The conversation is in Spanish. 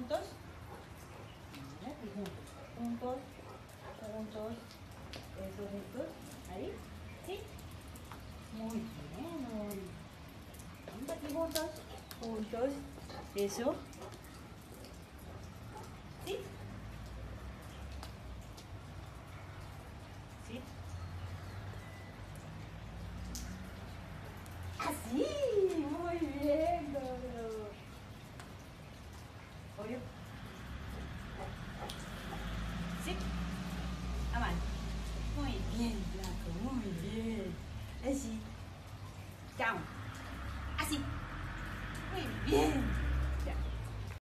juntos. Y juntos. Juntos. Juntos. Eso, juntos. Ahí. Sí. Muy bien, Ori. Vamos aquí juntos. Juntos. Eso. ¿Sí? ¿Sí? ¡Así!